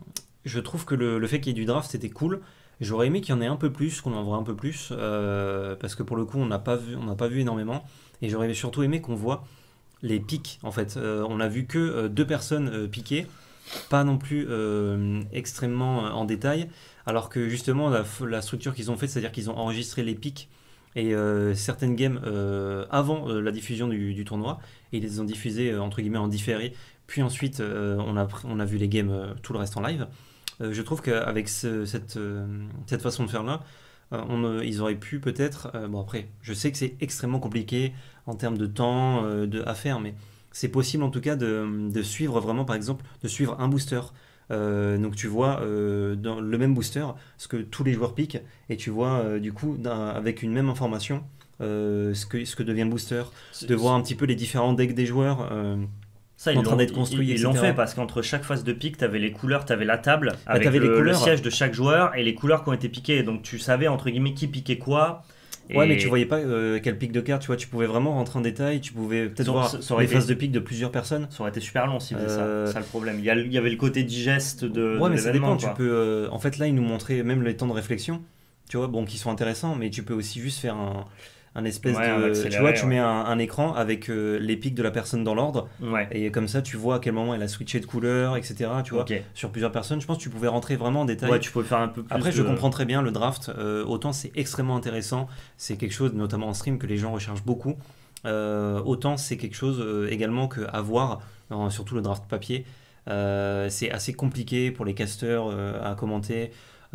je trouve que le, le fait qu'il y ait du draft, c'était cool. J'aurais aimé qu'il y en ait un peu plus, qu'on en voit un peu plus, euh, parce que pour le coup, on n'a pas vu, on n'a pas vu énormément. Et j'aurais surtout aimé qu'on voit les pics, en fait. Euh, on n'a vu que euh, deux personnes euh, piquer, pas non plus euh, extrêmement euh, en détail, alors que justement, la, f- la structure qu'ils ont faite, c'est-à-dire qu'ils ont enregistré les pics et euh, certaines games euh, avant euh, la diffusion du, du tournoi, et ils les ont diffusées euh, entre guillemets en différé, puis ensuite euh, on, a, pr- on a vu les games, euh, tout le reste en live. Euh, je trouve qu'avec ce- cette, euh, cette façon de faire là, euh, on, euh, ils auraient pu peut-être, euh, bon après, je sais que c'est extrêmement compliqué en termes de temps euh, de, à faire, mais c'est possible en tout cas de, de suivre vraiment, par exemple, de suivre un booster. Euh, donc tu vois euh, dans le même booster ce que tous les joueurs piquent, et tu vois euh, du coup d'un- avec une même information euh, ce, que, ce que devient le booster, de voir un petit peu les différents decks des joueurs. euh, Ça, en ils train l'ont- d'être construit, Ils ils l'ont et cetera. fait parce qu'entre chaque phase de pique, t'avais les couleurs, t'avais la table avec t'avais le, les le couleurs. siège de chaque joueur et les couleurs qui ont été piquées. Donc tu savais entre guillemets qui piquait quoi. Ouais, Et- mais tu voyais pas euh, quel pic de carte, tu vois, tu pouvais vraiment rentrer en détail, tu pouvais peut-être Ça- voir ça- ça aurait les été- phases de pic de plusieurs personnes. Ça aurait été super long s'ils faisaient Euh, ça. C'est ça le problème. Il y, a- il y avait le côté digeste de. Ouais, de mais ça l'événement, dépend. Tu quoi. peux, euh, en fait, là, ils nous montraient même les temps de réflexion, tu vois, bon, qui sont intéressants, mais tu peux aussi juste faire un, un espèce Ouais, un de. accéléré, Tu vois, tu ouais. mets un, un écran avec euh, les pics de la personne dans l'ordre, Ouais. et comme ça, tu vois à quel moment elle a switché de couleur, et cetera. Tu vois, Ok. sur plusieurs personnes, je pense que tu pouvais rentrer vraiment en détail. Ouais, tu pouvais faire un peu plus. Après, je de- comprends très bien le draft. euh, autant c'est extrêmement intéressant, c'est quelque chose, notamment en stream, que les gens recherchent beaucoup. Euh, autant c'est quelque chose euh, également qu'à voir, euh, surtout le draft papier. Euh, c'est assez compliqué pour les casteurs euh, à commenter.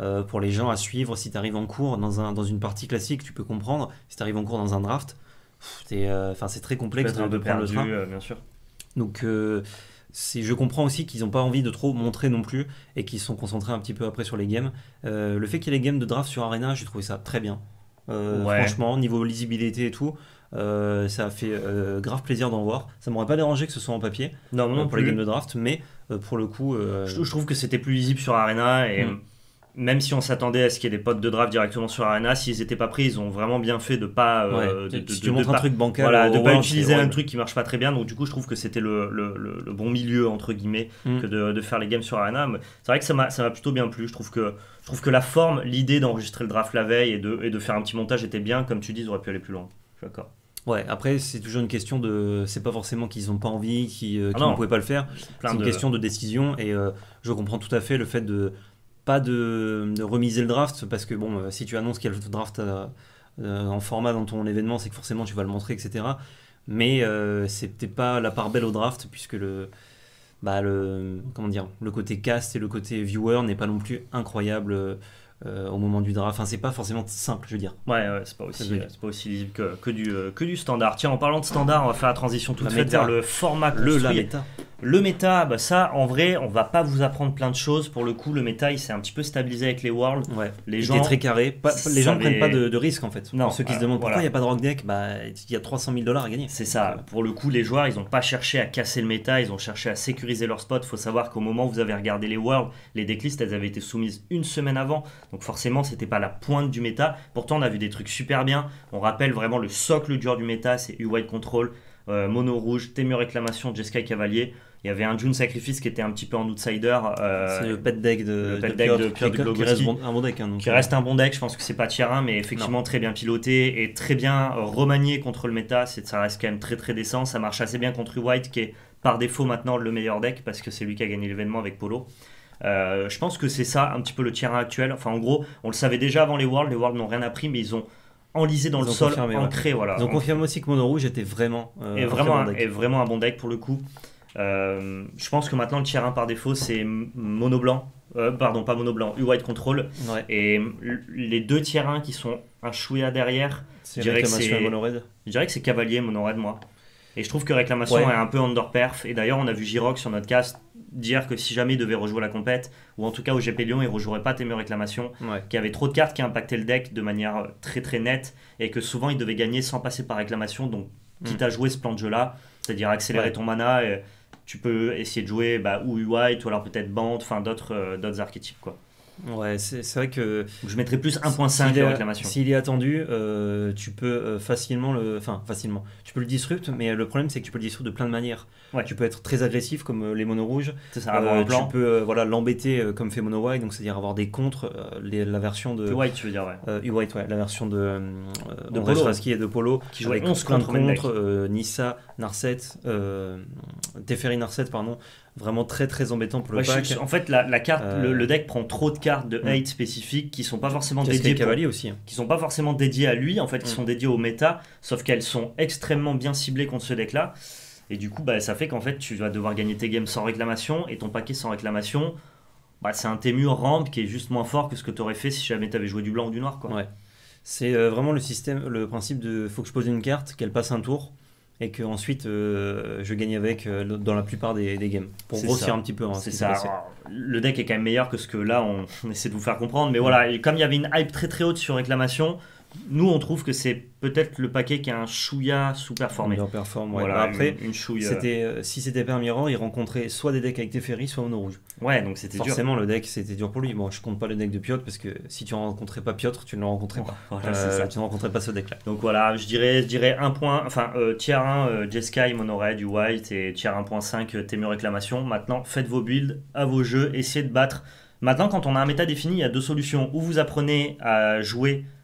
euh, pour les gens à suivre. Si tu arrives en cours dans, un, dans une partie classique, tu peux comprendre. Si tu arrives en cours dans un draft, pff, t'es, euh, 'fin, c'est très complexe de, un de peu prendre perdu, le train. euh, bien sûr. Donc euh, c'est, je comprends aussi qu'ils n'ont pas envie de trop montrer non plus et qu'ils sont concentrés un petit peu après sur les games. Euh, le fait qu'il y ait les games de draft sur Arena, j'ai trouvé ça très bien. Euh, Ouais. Franchement, niveau lisibilité et tout, euh, ça a fait euh, grave plaisir d'en voir. Ça m'aurait pas dérangé que ce soit en papier Non, euh, non pour les plus. games de draft, mais euh, pour le coup, euh, Je, je trouve que c'était plus lisible sur Arena et Mm. même si on s'attendait à ce qu'il y ait des potes de draft directement sur Arena, s'ils n'étaient pas pris, ils ont vraiment bien fait de pas euh, ouais, de, de, si de- tu de montres un pas, truc bancal, voilà, au de pas World, c'est utiliser un horrible. truc qui marche pas très bien. Donc du coup, je trouve que c'était le, le, le, le bon milieu entre guillemets Mm. que de, de faire les games sur Arena. Mais c'est vrai que ça m'a ça m'a plutôt bien plu. Je trouve que je trouve que la forme, l'idée d'enregistrer le draft la veille et de, et de faire un petit montage était bien. Comme tu dis, ils auraient pu aller plus loin. Je suis d'accord. Ouais, après c'est toujours une question de, c'est pas forcément qu'ils ont pas envie, qu'ils euh, Ah qu'ils ne non, pouvaient pas le faire. plein C'est une de question de décision et euh, je comprends tout à fait le fait de pas de, de remiser le draft parce que bon, euh, si tu annonces qu'il y a le draft euh, euh, en format dans ton événement, c'est que forcément tu vas le montrer, et cetera. Mais euh, c'est peut-être pas la part belle au draft puisque le, bah, le, comment dire, le côté cast et le côté viewer n'est pas non plus incroyable euh, euh, au moment du draft. Enfin, c'est pas forcément simple, je veux dire. Ouais, ouais, c'est pas Ça aussi, veut dire. c'est pas aussi lisible que, que, du, euh, que du standard. Tiens, en parlant de standard, on va faire la transition toute La faite méta. vers le format Le construit. la méta. Le méta, bah ça, en vrai, on va pas vous apprendre plein de choses. Pour le coup, le méta, il s'est un petit peu stabilisé avec les Worlds. Ouais. Les Il gens était très carré. Pas- les gens ne savaient- prennent pas de, de risques en fait. Non, Pour ceux qui se euh, demandent pourquoi voilà. il n'y a pas de rock deck, bah, il y a trois cent mille dollars à gagner. C'est ça. Pour le coup, les joueurs, ils n'ont pas cherché à casser le méta, ils ont cherché à sécuriser leur spot. Il faut savoir qu'au moment où vous avez regardé les Worlds, les decklists, elles avaient été soumises une semaine avant. Donc forcément, c'était pas la pointe du méta. Pourtant, on a vu des trucs super bien. On rappelle vraiment le socle dur du méta, c'est U-White Control, euh, Mono Rouge, Témur Réclamation, Jeskai Cavalier. Il y avait un June Sacrifice qui était un petit peu en outsider. euh, C'est le pet deck de, le pet de deck Piotr, de Piotr qui- qui Glogowski. reste bon- un bon deck. Hein, donc, qui reste un bon deck, je pense que c'est pas tier un, mais effectivement très bien piloté et très bien euh, remanié contre le méta. C'est, ça reste quand même très très décent. Ça marche assez bien contre White, qui est par défaut maintenant le meilleur deck parce que c'est lui qui a gagné l'événement avec Polo. Euh, je pense que c'est ça un petit peu le tier un actuel. Enfin, en gros, on le savait déjà avant les Worlds. Les Worlds n'ont rien appris, mais ils ont enlisé dans Ils le ont sol, confirmé, ouais. ancré. Voilà. Ils ont confirmé aussi que Mono Rouge était vraiment, euh, Et un vraiment, très un, bon deck. et vraiment un bon deck pour le coup. Euh, je pense que maintenant le tier un par défaut c'est mono blanc. Euh, pardon, pas mono blanc, U-White Control. Ouais. Et l- les deux tier un qui sont un chouïa derrière, C'est je dirais que réclamation c'est- et Mono Red. je dirais que c'est Cavalier Mono Red, moi. Et je trouve que Réclamation Ouais. est un peu under perf. Et d'ailleurs, on a vu Girox sur notre cast dire que si jamais il devait rejouer la compète, ou en tout cas au G P Lyon, il ne rejouerait pas Témur Réclamation, Ouais. qu'il y avait trop de cartes qui impactaient le deck de manière très très nette, et que souvent il devait gagner sans passer par Réclamation. Donc, quitte Mm. à jouer ce plan de jeu-là, c'est-à-dire accélérer Ouais. ton mana, et tu peux essayer de jouer bah, ou U-White, ou alors peut-être Band, enfin d'autres euh, d'autres archétypes, quoi. Ouais, c'est c'est vrai que Donc, je mettrais plus un point cinq s'il de est- Réclamation. S'il est attendu, euh, tu peux euh, facilement le. Enfin, facilement. Tu peux le disrupt, mais le problème c'est que tu peux le disrupt de plein de manières. Ouais. Tu peux être très agressif comme euh, les monos rouges. C'est ça, avoir Euh, un plan. Tu peux euh, voilà, l'embêter euh, comme fait Mono White, donc c'est-à-dire avoir des contres. euh, les- la version de. U-White, tu veux dire, ouais. Euh, U-White, ouais, la version de, euh, De Andrés Polo. Rasky et de Polo, Qui jouait avec onze plein de contre main deck. contres, euh, Nissa, Narset, euh, Teferi Narset, pardon, vraiment très très embêtant pour le Ouais, je- pack. je- en fait, la, la carte, Euh, le, le deck prend trop de cartes de Mm. hate spécifiques qui sont pas forcément Cascade dédiées pour- Cavalier aussi. hein. qui sont pas forcément dédiées à lui, en fait, qui Mm. sont dédiées au méta, sauf qu'elles sont extrêmement bien ciblées contre ce deck-là. Et du coup, bah, ça fait qu'en fait, tu vas devoir gagner tes games sans réclamation, et ton paquet sans réclamation, bah, c'est un Témur ramp qui est juste moins fort que ce que tu aurais fait si jamais tu avais joué du blanc ou du noir, quoi. Ouais. C'est euh, vraiment le système, le principe de faut que je pose une carte, qu'elle passe un tour, et que ensuite euh, je gagne avec euh, dans la plupart des, des games. Pour C'est grossir ça. un petit peu. hein, ce C'est qui s'est ça. passé. Alors, le deck est quand même meilleur que ce que là on, on essaie de vous faire comprendre. Mais voilà, et comme il y avait une hype très très haute sur réclamation, nous on trouve que c'est peut-être le paquet qui a un chouïa sous-performé. Underperform, ouais. Voilà, Bah, après, une, une chouille. euh, c'était, euh, si c'était pas un mirror, il rencontrait soit des decks avec Teferi, soit Mono Rouge. Ouais, donc c'était dur. Forcément, le deck c'était dur pour lui. Bon, je compte pas le deck de Piotr parce que si tu ne rencontrais pas Piotr, tu ne le rencontrais pas. Voilà, c'est Euh, ça. tu ne rencontrais pas ce deck là. Donc voilà, je dirais, je dirais un point, enfin euh, tier un, euh, Jeskai, Mono Red, du White et tier un point cinq, euh, Témur Réclamation. Maintenant, faites vos builds, à vos jeux, essayez de battre. Maintenant, quand on a un méta défini, il y a deux solutions. Ou vous apprenez à jouer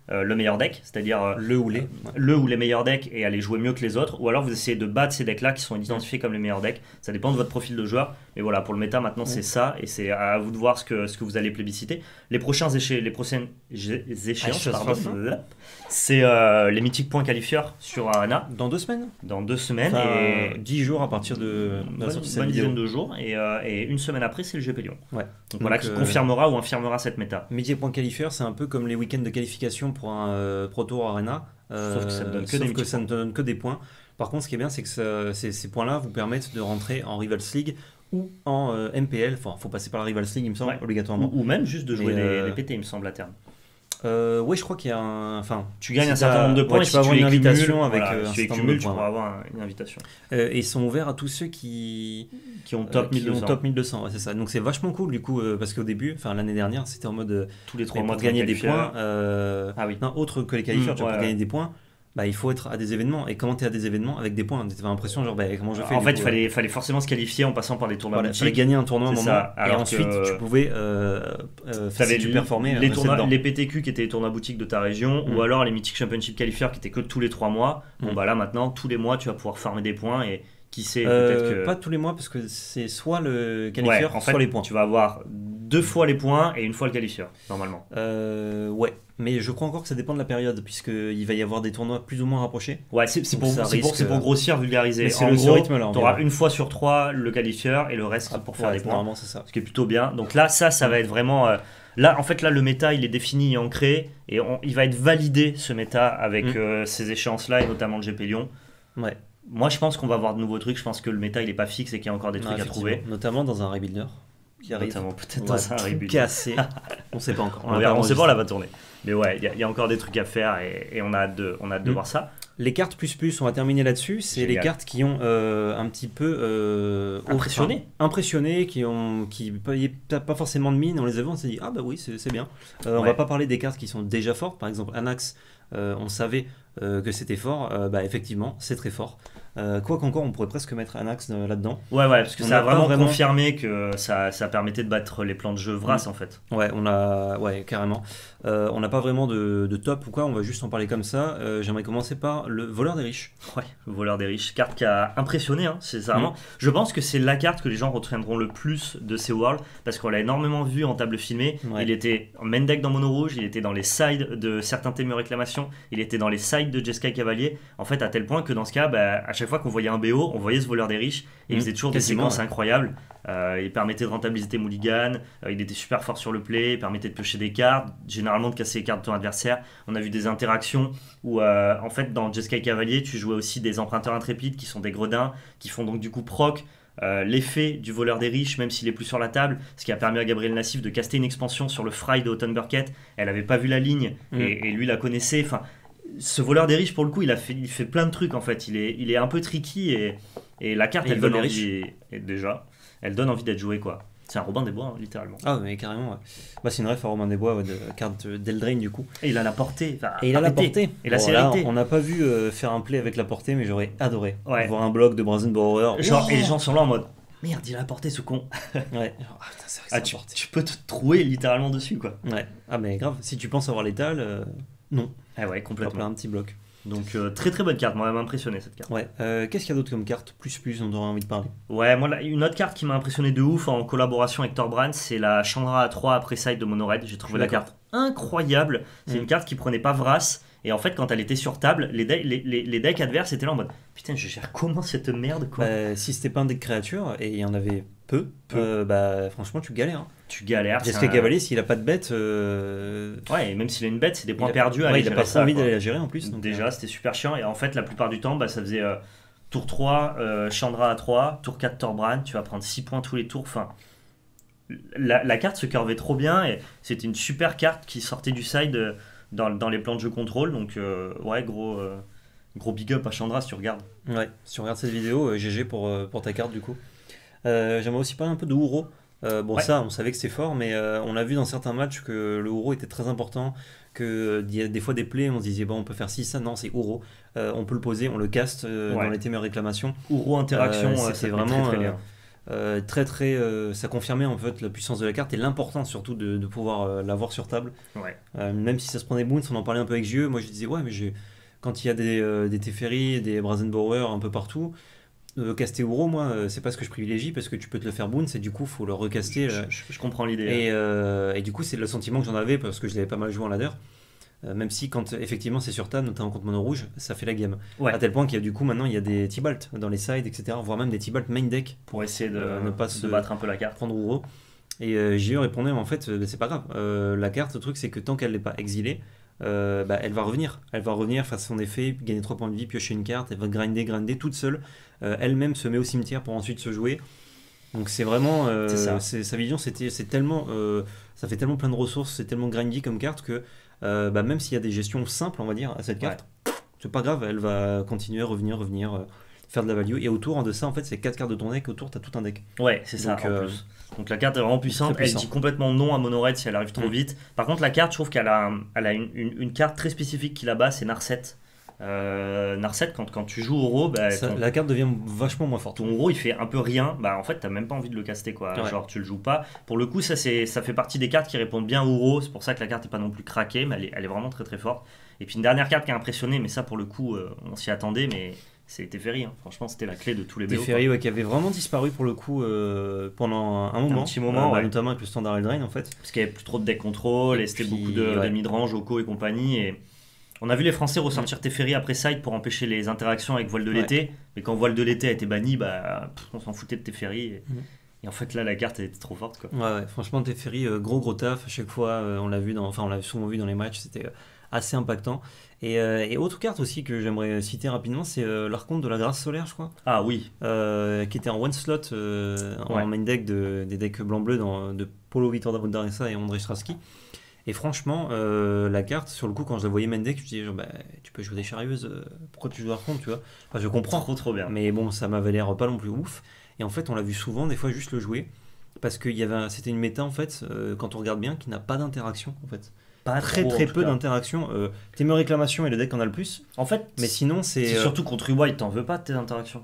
euh, le meilleur deck, c'est-à-dire euh, Le ou les. Ouais. le ou les meilleurs decks et aller jouer mieux que les autres, ou alors vous essayez de battre ces decks-là qui sont identifiés comme les meilleurs decks. Ça dépend de votre profil de joueur, mais voilà, pour le méta maintenant Ouais. c'est ça, et c'est à vous de voir ce que, ce que vous allez plébisciter. Les, prochains éche- les prochaines gé- échéances, Ah, pardon, chose façon. c'est euh, les mythiques points qualifieurs sur Arena Dans deux semaines dans deux semaines, Enfin, et dix jours à partir de de la bonne, sortie de cette bonne vidéo. dizaine de jours, et, euh, et une semaine après c'est le G P Lyon. Ouais. Donc, Donc, voilà, qui euh, confirmera ou infirmera cette méta. Métier point qualifieur, c'est un peu comme les week-ends de qualification pour un euh, Pro Tour Arena. Sauf que ça ne donne que sauf des que mythiques ça ne te donne que des points. Par contre, ce qui est bien, c'est que ça- ces, ces points-là vous permettent de rentrer en Rivals League ou en euh, M P L. Enfin, il faut passer par la Rivals League, il me semble, Ouais. obligatoirement. Ou, ou même juste de jouer Mais, les, euh, les P T, il me semble, à terme. Euh, oui, je crois qu'il y a un. Enfin, Tu gagnes si un certain t'as- nombre de points, ouais, et tu si peux avoir les une invitation cumules, avec voilà, euh, un si tu les certain nombre cumules, de tu points. pourras avoir un- une invitation. Euh, et ils sont ouverts à tous ceux qui, Qui ont euh, top qui mille deux cents. ont top mille deux cents. Ouais, c'est ça. Donc c'est vachement cool du coup, euh, parce qu'au début, enfin l'année dernière, c'était en mode euh, Tous les trois mais mois pour de gagner des qualifieurs. points. euh, Ah oui. Non, autre que les qualifieurs, Mm, tu vois, ouais, pour ouais. gagner des points, bah, il faut être à des événements. Et comment tu es à des événements avec des points, tu as l'impression, genre, bah, comment je fais En du fait, coup, il fallait, fallait forcément se qualifier en passant par des tournois voilà, il fallait boutiques. gagner un tournoi à un C'est moment. ça, Et alors ensuite, que- tu pouvais, euh, euh, T'avais si tu les- performais, les, rester tournois, dedans. les P T Q qui étaient les tournois boutiques de ta région, Mm. ou alors les Mythic Championship qualifieurs qui étaient que tous les trois mois. Bon, Mm. bah là maintenant, tous les mois, tu vas pouvoir farmer des points et qui sait, Euh, peut-être que. Pas tous les mois, parce que c'est soit le Ouais, qualifieur, en fait, soit les points. tu vas avoir deux fois les points et une fois le qualifieur, normalement. Euh, ouais, mais je crois encore que ça dépend de la période, puisqu'il va y avoir des tournois plus ou moins rapprochés. Ouais, c'est c'est Donc pour, ça c'est pour, risque- c'est pour grossir, vulgariser. Mais c'est En le- ce gros, rythme-là, on tu auras verra. une fois sur trois le qualifieur et le reste Ah, pour faire ouais, des points. normalement, c'est ça. Ce qui est plutôt bien. Donc là, ça, ça va être vraiment. euh, là, en fait, là, le méta, il est défini et ancré, et on- il va être validé ce méta avec Mm. euh, ces échéances-là, et notamment le G P Lyon. Ouais. Moi, je pense qu'on va avoir de nouveaux trucs. Je pense que le méta, il est pas fixe et qu'il y a encore des Non, trucs à effectivement. trouver. Notamment dans un rebuilder qui arrive. Notamment peut-être On dans va un tout rebuild. casser. On sait pas encore. On, l'a verra, on sait pas, enregistré. là va tourner. Mais ouais, il y, a- il y a encore des trucs à faire et, et on a hâte de, on a hâte de Mm. voir ça. Les cartes plus plus, on va terminer là-dessus. C'est les Génial. cartes qui ont euh, un petit peu euh, Impressionné. enfin, impressionné, qui ont qui payaient pas pas forcément de mine. On les a vus, on s'est dit ah bah oui c'est c'est bien. Euh, On Ouais. va pas parler des cartes qui sont déjà fortes. Par exemple Anax, euh, on savait euh, que c'était fort. Euh, bah effectivement c'est très fort. Euh, quoi qu'encore on pourrait presque mettre Anax euh, là-dedans. Ouais, ouais, parce que On ça a n'a pas vraiment, vraiment- confirmé que ça, ça permettait de battre les plans de jeu Vras Mm. en fait. Ouais, on a, ouais, carrément. Euh, on n'a pas vraiment de, de top ou quoi, on va juste en parler comme ça. Euh, J'aimerais commencer par le voleur des riches. Ouais, le voleur des riches, carte qui a impressionné, hein, c'est ça, Mm. vraiment. Je pense que c'est la carte que les gens retiendront le plus de ces Worlds parce qu'on l'a énormément vu en table filmée. Ouais. Il était en main deck dans Mono Rouge, il était dans les sides de certains thèmes réclamations, il était dans les sides de Jeskai Cavalier. En fait, à tel point que dans ce cas, bah, à chaque fois qu'on voyait un B O, on voyait ce voleur des riches et il Mm. faisait toujours Quasiment, des séquences ouais. incroyables. Euh, il permettait de rentabiliser Mulligan, euh, il était super fort sur le play, il permettait de piocher des cartes, généralement de casser les cartes de ton adversaire. On a vu des interactions où, euh, en fait, dans Jeskai Cavalier, tu jouais aussi des emprunteurs intrépides qui sont des gredins, qui font donc du coup proc euh, l'effet du voleur des riches, même s'il est plus sur la table, ce qui a permis à Gabriel Nassif de caster une expansion sur le Fry de Houghton Burkett. Elle avait pas vu la ligne Mm. et, et lui la connaissait. Enfin, ce voleur des riches, pour le coup, il a fait, il fait plein de trucs en fait. Il est, il est un peu tricky et, et la carte, Et elle il vole donne les envie. Et déjà, elle donne envie d'être jouée quoi. C'est un Robin des Bois, hein, littéralement. Ah, mais carrément, ouais. Bah, c'est une ref à Romain des Bois, ouais, de carte d'Eldraine du coup. Et il a la portée. Enfin, Et il a la arrêtez. portée. Et la Bon, là, célérité. on n'a pas vu euh, faire un play avec la portée, mais j'aurais adoré Ouais. voir un bloc de Brazenbauer. Genre, Wow. et les gens sont là en mode merde, il a la portée ce con. Ouais. Genre, ah, putain, c'est vrai que Ah, c'est tu, la portée. tu peux te trouer littéralement dessus quoi. Ouais. Ah, mais grave, si tu penses avoir l'étal, euh, non. Ah ouais, Hop complètement. là, un petit bloc. Donc euh, très très bonne carte, moi elle m'a impressionné cette carte. Ouais. Euh, Qu'est-ce qu'il y a d'autre comme carte plus plus dont on aurait envie de parler? Ouais, moi là, une autre carte qui m'a impressionné de ouf en collaboration avec Thorbrand, c'est la Chandra A trois après side de Monored. J'ai trouvé Je la suis d'accord. carte incroyable. C'est Mm. une carte qui prenait pas Vras. Et en fait, quand elle était sur table, les, de- les, les, les decks adverses étaient là en mode putain, je gère comment cette merde quoi. Bah, si c'était pas un deck créature, et il y en avait peu, Peu. euh, bah franchement tu galères. Hein. Tu galères. c'est Jeskai un- Cavalier, s'il a pas de bête, euh, Ouais, et même s'il a une bête, c'est des points il a- perdus à ouais, aller il a gérer pas ça, trop envie quoi. d'aller la gérer en plus. Donc, Déjà, euh, c'était super chiant. Et en fait, la plupart du temps, bah, ça faisait euh, tour trois, euh, Chandra à trois, tour quatre, Thorbrand. Tu vas prendre six points tous les tours. Enfin, la, la carte se curvait trop bien. Et c'était une super carte qui sortait du side euh, dans, dans les plans de jeu contrôle. Donc, euh, ouais, gros, euh, gros big up à Chandra si tu regardes. ouais, si tu regardes cette vidéo, euh, G G pour, euh, pour ta carte du coup. Euh, J'aimerais aussi parler un peu de Uro. Euh, bon, Ouais. ça, on savait que c'est fort, mais euh, on a vu dans certains matchs que le Uro était très important, que euh, il y a des fois des plays, on se disait, bon, on peut faire ci, ça, non, c'est Uro. Euh, on peut le poser, on le caste euh, Ouais. dans les thèmes réclamations. Ouro interaction, Euh, euh, c'était ça fait vraiment, très, très euh, bien. Euh, très très, euh, ça confirmait en fait la puissance de la carte et l'importance surtout de, de pouvoir euh, l'avoir sur table. Ouais. Euh, même si ça se prenait bounce, on en parlait un peu avec Gieux. Moi je disais ouais mais j'ai- quand il y a des, euh, des Teferi, des Brazenbauer un peu partout, euh, caster Uro, moi euh, c'est pas ce que je privilégie parce que tu peux te le faire bounce et du coup faut le recaster. Je, euh, je- je comprends l'idée. et, euh, et du coup c'est le sentiment que j'en avais parce que je l'avais pas mal joué en ladder. Euh, même si quand euh, effectivement c'est sur table, notamment contre mono rouge, ça fait la game. Ouais. À tel point qu'il y a du coup maintenant il y a des Tibalt dans les sides, et cetera. Voire même des Tibalt main deck Pour essayer de euh, ne pas de se- battre un peu la carte. prendre Uro. Et euh, J E répondait en fait euh, c'est pas grave. Euh, la carte, le truc c'est que tant qu'elle n'est pas exilée, euh, bah, elle va revenir. Elle va revenir faire son effet, gagner trois points de vie, piocher une carte, elle va grinder, grinder toute seule. Euh, elle-même se met au cimetière pour ensuite se jouer. Donc c'est vraiment euh, C'est ça. c'est- sa vision c'était c'est tellement euh, ça fait tellement plein de ressources, c'est tellement grindy comme carte que euh, bah, même s'il y a des gestions simples on va dire à cette carte, c'est pas grave, elle va continuer, revenir, revenir, euh, faire de la value. Et autour de ça en fait c'est quatre cartes de ton deck, autour t'as tout un deck. Ouais, c'est ça Donc, en euh, plus. Donc la carte est vraiment puissante. très Elle puissant. dit complètement non à Mono Red si elle arrive trop Mm. vite. Par contre, la carte, je trouve qu'elle a, un- elle a une, une- une carte très spécifique qui là-bas, c'est Narset. Euh, Narset, quand, quand tu joues Oro, bah, Ça- ton, la carte devient vachement moins forte. ton Oro il fait un peu rien. Bah en fait, t'as même pas envie de le caster quoi. Ouais. Genre tu le joues pas. Pour le coup, ça, c'est, ça fait partie des cartes qui répondent bien au Oro. C'est pour ça que la carte est pas non plus craquée, mais elle est, elle est vraiment très très forte. Et puis une dernière carte qui a impressionné, mais ça pour le coup, euh, on s'y attendait, mais c'est Teferi. Hein. Franchement, c'était la clé de tous les B O. Teferi ouais, qui avait vraiment disparu pour le coup euh, pendant un moment, petit moment, Euh, bah, ouais. notamment avec le standard Eldraine en fait. Parce qu'il y avait plus trop de deck control Et et c'était puis, beaucoup de, ouais. de midrange, Oko et compagnie. Et on a vu les Français Mm. ressortir Teferi après side pour empêcher les interactions avec Voile de Ouais. l'été. Mais quand Voile de l'été a été banni, bah, pff, on s'en foutait de Teferi. Et, Mm. et en fait, là, la carte elle était trop forte. Quoi. Ouais, ouais, franchement Teferi euh, gros gros taf à chaque fois, euh, on l'a vu dans, enfin on l'a souvent vu dans les matchs, c'était euh, assez impactant. Et, euh, et autre carte aussi que j'aimerais citer rapidement, c'est euh, l'archonte de la grâce solaire je crois. Ah oui, Euh, qui était en one slot euh, Ouais. en main deck de, des decks blanc-bleu dans- de Polo Victor Daressa et André Straski. Et franchement, euh, la carte, sur le coup, quand je la voyais main deck, je me disais, genre, bah, tu peux jouer des charieuses, euh, pourquoi tu joues Archonte, tu vois. Enfin, je comprends, trop trop bien. mais bon, ça m'avait l'air pas non plus ouf. Et en fait, on l'a vu souvent, des fois, juste le jouer, parce que il y avait un- c'était une méta, en fait, euh, quand on regarde bien, qui n'a pas d'interaction, en fait. Pas Très trop, très en tout peu cas. d'interaction. Euh, Témur Réclamation est le deck en a le plus, En fait, mais sinon, c'est... c'est euh, surtout contre Uwa, il t'en veut pas de tes interactions.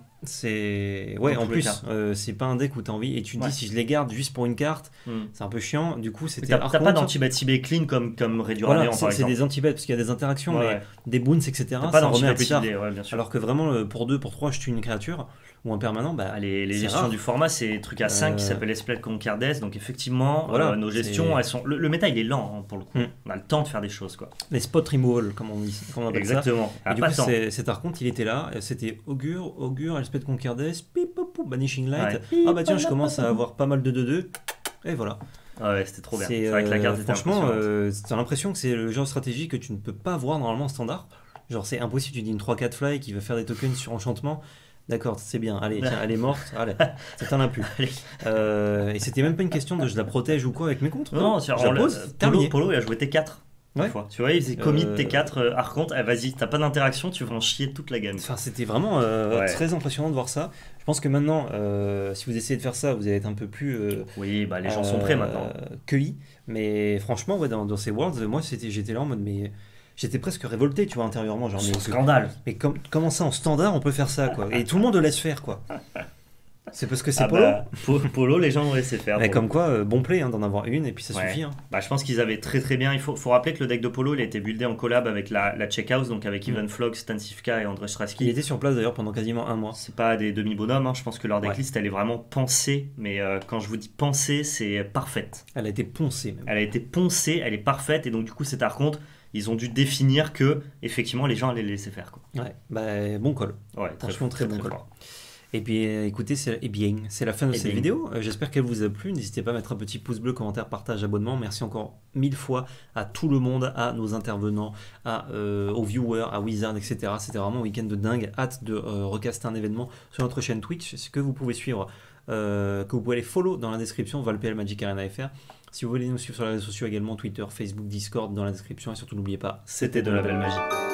C'est ouais, Dans en tous les plus, cas. euh, c'est pas un deck où t'as envie et tu te Ouais. dis si je les garde juste pour une carte, Hmm. c'est un peu chiant. Du coup, c'était T'as t'as Archonte. pas d'anti-bet si B clean comme, comme réduire Voilà, à néant, c'est par c'est exemple. des anti-bets parce qu'il y a des interactions, Ouais, mais ouais. des boons, et cetera. T'as pas Ça remet à d'anti-bet plus tard. ciblé, ouais, bien sûr. Alors que vraiment, le- pour deux, pour trois, je tue une créature ou un permanent, bah Ah, les, les c'est gestions rare. du format, c'est truc à cinq qui Euh, s'appelle Esplet Conquerdes. Donc effectivement, Voilà, euh, nos gestions, c'est- elles sont. Le, le méta, il est lent hein, pour le coup. Hmm. On a le temps de faire des choses, quoi. les spot removal, comme on dit, comme on appelle ça. Exactement. Et Ah, du pas coup, de temps. c'est- cet Archonte, il était là. et C'était Augure, Augure, Elspeth Conquerdes, pip, pop, pop, Banishing Light. Ouais. Ah bah tiens, je commence à avoir pas mal de deux deux. Et voilà. Ah ouais, c'était trop bien. C'est, C'est vrai que la carte euh, était franchement, impressionnante. euh, t'as l'impression que c'est le genre de stratégie que tu ne peux pas voir normalement en standard. Genre, c'est impossible, tu dis une trois quatre fly qui va faire des tokens sur enchantement. D'accord, c'est bien. Allez, tiens, elle est morte. Allez, ça t'en a plus. Allez. Euh, et c'était même pas une question de je la protège ou quoi avec mes contres. Non, c'est je la pose, Polo, terminé. Polo, il a joué T quatre. Ouais. Une fois. Tu vois, il faisait commit Euh, T quatre, euh, Archonte, eh, vas-y, t'as pas d'interaction, tu vas en chier toute la gamme. Enfin, c'était vraiment euh, Ouais. très impressionnant de voir ça. Je pense que maintenant, euh, si vous essayez de faire ça, vous allez être un peu plus euh, Oui, bah les gens sont prêts euh, maintenant. cueillis. Mais franchement, ouais, dans, dans ces Worlds, moi, c'était, j'étais là en mode, mais j'étais presque révolté, tu vois, intérieurement. Genre, C'est mais, un scandale. mais com- comment ça, en standard, on peut faire ça, quoi. Et tout le monde le laisse faire, quoi. C'est parce que c'est Ah Polo. bah, Po- Polo, les gens ont laissé faire. Mais Bon. comme quoi, euh, bon play hein, d'en avoir une, et puis ça Ouais. suffit. Hein. Bah, je pense qu'ils avaient très très bien. Il faut, faut rappeler que le deck de Polo, il a été buildé en collab avec la, la Checkhouse, donc avec Mm. Ivan Flock, Stan Sivka et André Il Straski. était sur place d'ailleurs pendant quasiment un mois. C'est pas des demi-bonhommes, hein. Je pense que leur Ouais. decklist elle est vraiment pensée, mais euh, quand je vous dis pensée, c'est parfaite. Elle a été poncée, même. Elle a été poncée, elle est parfaite, et donc du coup, cet archonte, ils ont dû définir que effectivement les gens allaient les laisser faire. Quoi. Ouais, bah, bon call. Ouais, Franchement, très bon call. fort. Et puis euh, écoutez, c'est, eh bien, c'est la fin de Eh cette bien. vidéo. Euh, j'espère qu'elle vous a plu. N'hésitez pas à mettre un petit pouce bleu, commentaire, partage, abonnement. Merci encore mille fois à tout le monde, à nos intervenants, à, euh, aux viewers, à Wizard, et cetera. C'était vraiment un week-end de dingue. Hâte de euh, recaster un événement sur notre chaîne Twitch, ce que vous pouvez suivre, euh, que vous pouvez les follow dans la description, ValPL Magic Arena F R. Si vous voulez nous suivre sur les réseaux sociaux également, Twitter, Facebook, Discord dans la description. Et surtout, n'oubliez pas, C'était de la belle magie.